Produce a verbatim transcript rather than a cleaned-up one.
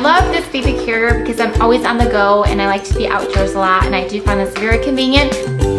love this baby carrier because I'm always on the go and I like to be outdoors a lot, and I do find this very convenient.